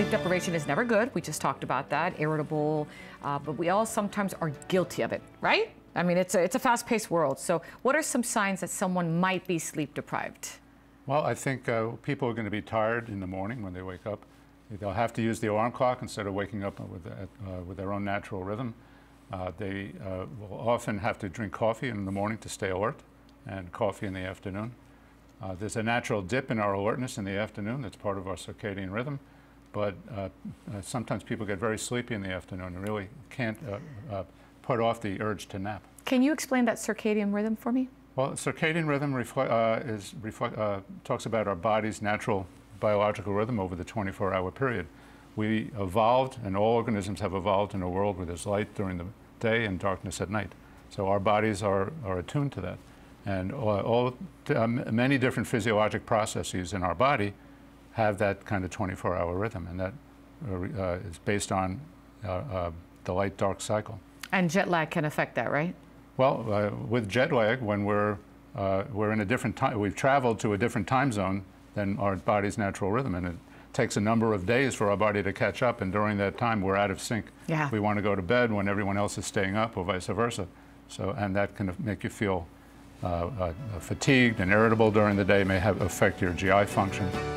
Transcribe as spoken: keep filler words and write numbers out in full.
sleep deprivation is never good. We just talked about that, irritable, uh, but we all sometimes are guilty of it, right? I mean, it's a, it's a fast-paced world. So what are some signs that someone might be sleep deprived? Well, I think uh, people are going to be tired in the morning when they wake up. They'll have to use the alarm clock instead of waking up with, uh, with their own natural rhythm. Uh, they uh, will often have to drink coffee in the morning to stay alert, and coffee in the afternoon. Uh, there's a natural dip in our alertness in the afternoon that's part of our circadian rhythm, but uh, uh, sometimes people get very sleepy in the afternoon and really can't uh, uh, put off the urge to nap. Can you explain that circadian rhythm for me? Well, circadian rhythm reflect, uh, is, reflect, uh, talks about our body's natural biological rhythm over the twenty-four hour period. We evolved, and all organisms have evolved in a world where there's light during the day and darkness at night. So our bodies are, are attuned to that. And all, all um, many different physiologic processes in our body have that kind of twenty-four hour rhythm, and that uh, is based on uh, uh, the light-dark cycle. And jet lag can affect that, right? Well, uh, with jet lag, when we're, uh, we're in a different time, we've traveled to a different time zone than our body's natural rhythm, and it takes a number of days for our body to catch up, and during that time we're out of sync. Yeah. We want to go to bed when everyone else is staying up, or vice versa. So, and that can make you feel uh, uh, fatigued and irritable during the day, may have affect your G I function.